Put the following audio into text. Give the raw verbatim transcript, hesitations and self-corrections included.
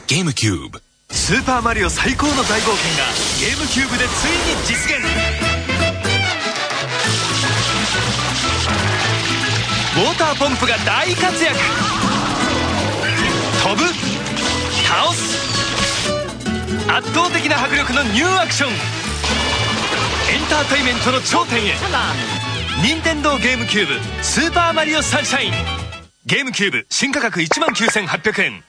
ゲームキューブ。 スーパーマリオ最高の大冒険がゲームキューブでついに実現。ウォーターポンプが大活躍。飛ぶ、倒す、圧倒的な迫力のニューアクション。エンターテイメントの頂点へ。任天堂ゲームキューブスーパーマリオサンシャイン。ゲームキューブ新価格いちまんきゅうせんはっぴゃくえん。